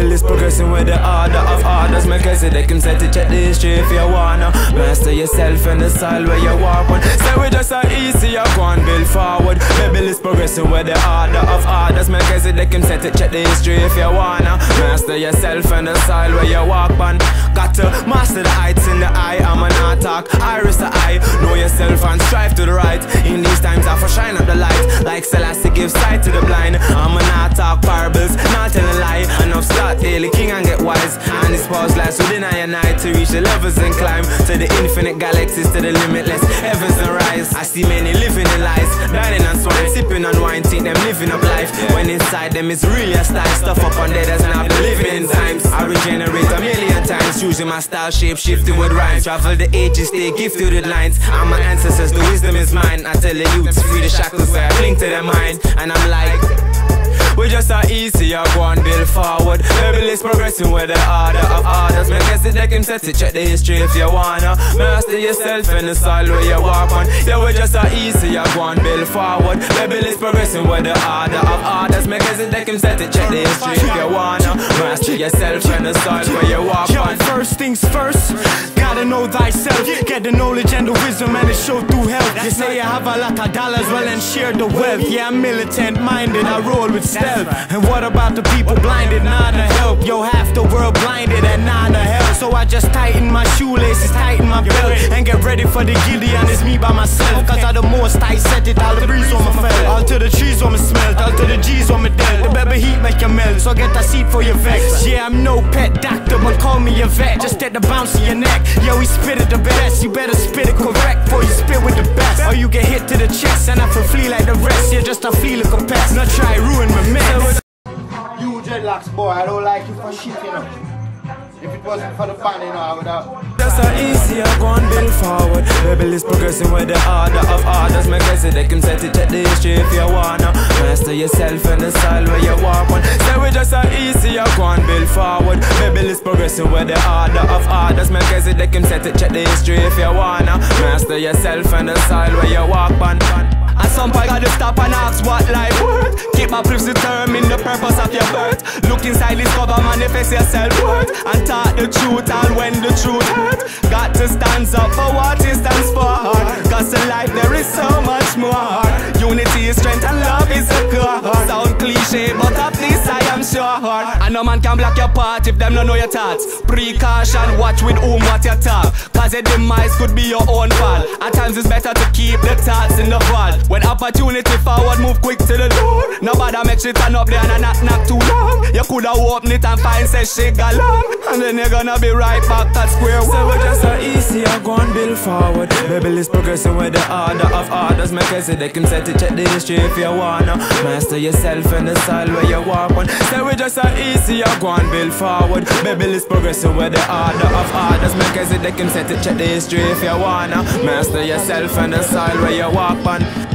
Bible is progressing with the order of orders. Melchizedek himself to check the history if you wanna master yourself and the soil where you walk on. Say we just a easy, you go and build forward. Bible is progressing with the order of orders. Melchizedek himself to check the history if you wanna master yourself and the soil where you walk on. Got to master the heights in the eye. I'm an attack, iris the eye. Know yourself and strive to the right. In these times I for shine up the light, like Selassie gives sight to the blind. I'm an attack, parables, not tell a lie. Enough start daily king and get wise. And this pause lies within I and I to reach the levels and climb to the infinite galaxies, to the limitless heavens and rise. I see many living in lies, dining and swine, sipping on wine, think them living up life. When inside them is really a style, stuff up on there that's not the living in times. I regenerate a million times, using my style, shape shifting with rhymes. Travel the ages, stay gifted with lines. I'm my ancestors, the wisdom is mine. I tell the youths, free the shackles where I cling to their mind. And I'm like, we just are easy, you go and build forward. Bible is progressing with the order of orders. Melchizedek himself to check the history if you wanna master yourself and the soil where you walk on. Yeah, we just are easy, you go and build forward. Bible is progressing with the order of orders. Melchizedek himself to check the history if you wanna master yourself and the soil where you walk on. First things first, gotta know thyself. Get the knowledge and the wisdom and it show through health. You say you have a lot of dollars, well and share the wealth. Yeah, I'm militant minded, I roll with stealth. And what about the people blinded? None to help. Yo, half the world blinded and none to help. So I just tighten my shoelaces, tighten my belt, and get ready for the Gideon. It's me by myself, cause all the most I set it. All the breeze on my felt, all to the trees on me smelt, all to the G's on me dealt. The baby heat make you melt, so get a seat for your vex. Yeah, I'm no pet doctor, but call me a vet. Just get the bounce in your neck. Yo, we spit it the best. You better spit it correct before you spit with the best, or you get hit to the chest and I feel flee like the rest. You're just a feel like a pest. Not try ruin my mess. You dreadlocks boy, I don't like you for shit, you know. If it wasn't for the band, you know, I would have. Just so easy, you go and build forward. Bible is progressing with the order of orders. Melchizedek himself to check the history if you wanna master yourself and the soil where you walk on. Say we just so easy, you go and build forward. Bible is progressing with the order of orders. Melchizedek himself to check the history if you wanna master yourself and the soil where you walk on. At some point I gotta stop and ask what life worth. Keep my beliefs determine the purpose of your birth. Look inside this cover, manifest your self-worth, and talk the truth all when the truth hurt. Got to stand up for what it stands for. Cause in life there is so much more. Unity is strength and love is the core. Sound cliche but of this I am sure. And no man can block your path if them don't know your thoughts. Precaution, watch with whom what you talk, cause your demise could be your own fault. At times it's better to keep the thoughts in the vault. When opportunity forward, move quick to the door. Nobody make shit turn up there and knock too long. You coulda open it and find say shit go long, and then you're gonna be right back at square one. So we just so easy, you go and build forward. Bible is progressing with the order of orders. Melchizedek himself to check the history if you wanna master yourself and the soil where you walk on. So we just so easy, you go and build forward. Bible is progressing with the order of orders. Melchizedek himself to check the history if you wanna master yourself and the soil where you walk on.